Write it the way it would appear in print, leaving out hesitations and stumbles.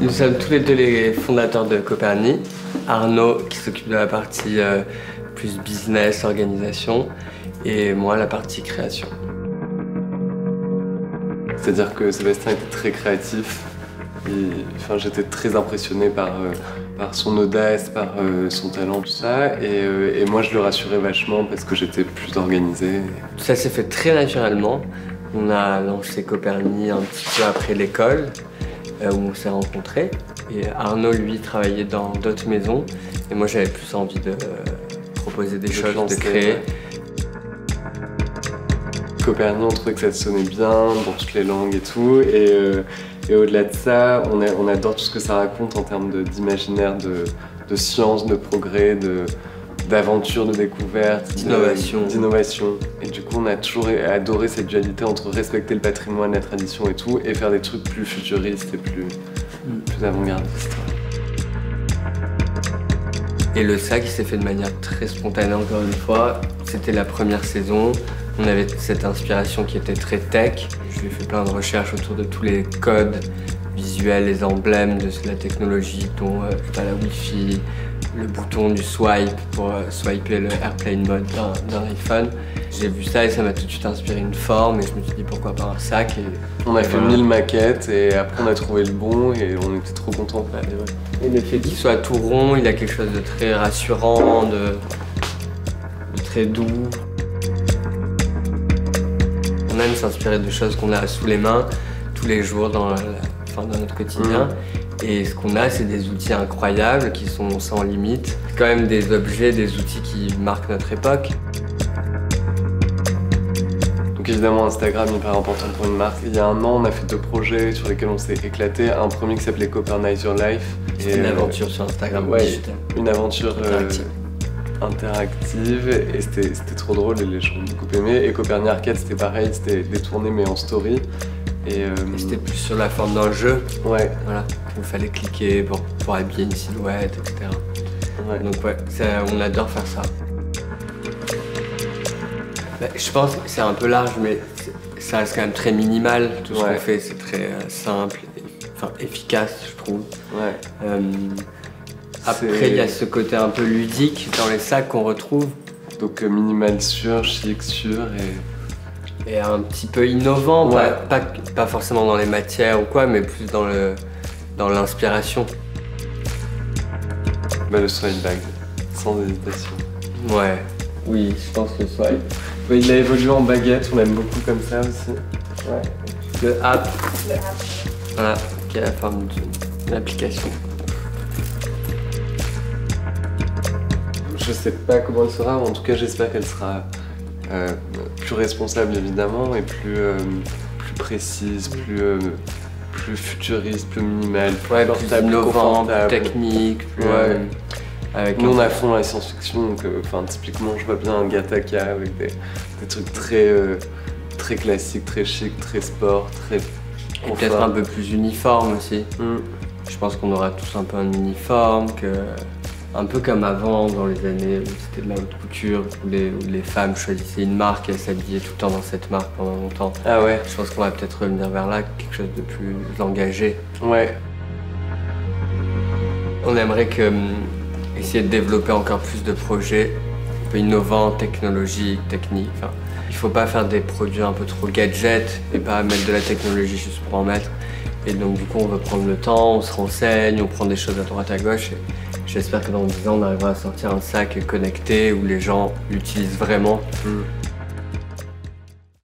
Nous sommes tous les deux les fondateurs de Coperni. Arnaud qui s'occupe de la partie plus business, organisation, et moi la partie création. C'est-à-dire que Sébastien était très créatif. J'étais très impressionné par son audace, par son talent, tout ça. Et moi, je le rassurais vachement parce que j'étais plus organisé. Ça s'est fait très naturellement. On a lancé Coperni un petit peu après l'école, où on s'est rencontrés. Et Arnaud, lui, travaillait dans d'autres maisons. Et moi, j'avais plus envie de proposer des choses, de créer. Ouais. Coperni, on trouvait que ça sonnait bien dans toutes les langues et tout. Et au-delà de ça, on adore tout ce que ça raconte en termes d'imaginaire, de science, de progrès, d'aventure, de découverte, d'innovation. Et du coup, on a toujours adoré cette dualité entre respecter le patrimoine, la tradition et tout, et faire des trucs plus futuristes et plus avant-gardistes. Et le sac, il s'est fait de manière très spontanée encore une fois. C'était la première saison. On avait cette inspiration qui était très tech. J'ai fait plein de recherches autour de tous les codes visuels, les emblèmes de la technologie, dont la Wi-Fi, le bouton du swipe pour swiper le airplane mode d'un iPhone. J'ai vu ça et ça m'a tout de suite inspiré une forme et je me suis dit pourquoi pas un sac. On a fait 1000 maquettes et après on a trouvé le bon et on était trop contents. Et le fait qu'il soit tout rond, il a quelque chose de très rassurant, de très doux. On aime s'inspirer de choses qu'on a sous les mains tous les jours dans notre quotidien. Et ce qu'on a, c'est des outils incroyables qui sont sans limite. C'est quand même des objets, des outils qui marquent notre époque. Donc évidemment, Instagram est hyper important pour une marque. Il y a un an, on a fait 2 projets sur lesquels on s'est éclaté. Un premier qui s'appelait Copernize Your Life. C'était une aventure sur Instagram. Ouais, une aventure interactive et c'était trop drôle et les gens ont beaucoup aimé. Et Coperni Arcade, c'était pareil, c'était des tournées mais en story. Et c'était plus sur la forme d'un jeu. Ouais. Voilà. Il fallait cliquer pour habiller une silhouette, etc. Ouais. Donc ouais, on adore faire ça. Je pense que c'est un peu large, mais ça reste quand même très minimal. Tout ce qu'on fait, c'est très simple, efficace, je trouve. Ouais. Après, il y a ce côté un peu ludique dans les sacs qu'on retrouve. Donc minimal sûr, chic sûr et un petit peu innovant, pas forcément dans les matières ou quoi, mais plus dans l'inspiration. Le swipe bag, sans hésitation. Ouais, oui, je pense que le swipe. Ouais, il a évolué en baguette, on l'aime beaucoup comme ça aussi. Ouais. Le app. Voilà, qui a la forme d'une application. Je sais pas comment elle sera, en tout cas j'espère qu'elle sera plus responsable évidemment et plus précise, plus futuriste, plus minimale, plus innovante, plus technique, Nous on a fond la science-fiction, donc typiquement je vois bien un Gattaca avec des trucs très classiques, très chic, très sport, très et peut-être un peu plus uniforme aussi. Je pense qu'on aura tous un peu un uniforme, un peu comme avant, dans les années où c'était de la haute couture, où les femmes choisissaient une marque et elles s'habillaient tout le temps dans cette marque pendant longtemps. Ah ouais. Je pense qu'on va peut-être revenir vers là, quelque chose de plus engagé. Ouais. On aimerait essayer de développer encore plus de projets un peu innovants, technologiques, techniques. Il faut pas faire des produits un peu trop gadgets et pas mettre de la technologie juste pour en mettre. Et donc du coup, on veut prendre le temps, on se renseigne, on prend des choses à droite à gauche. Et j'espère que dans 10 ans, on arrivera à sortir un sac connecté où les gens l'utilisent vraiment.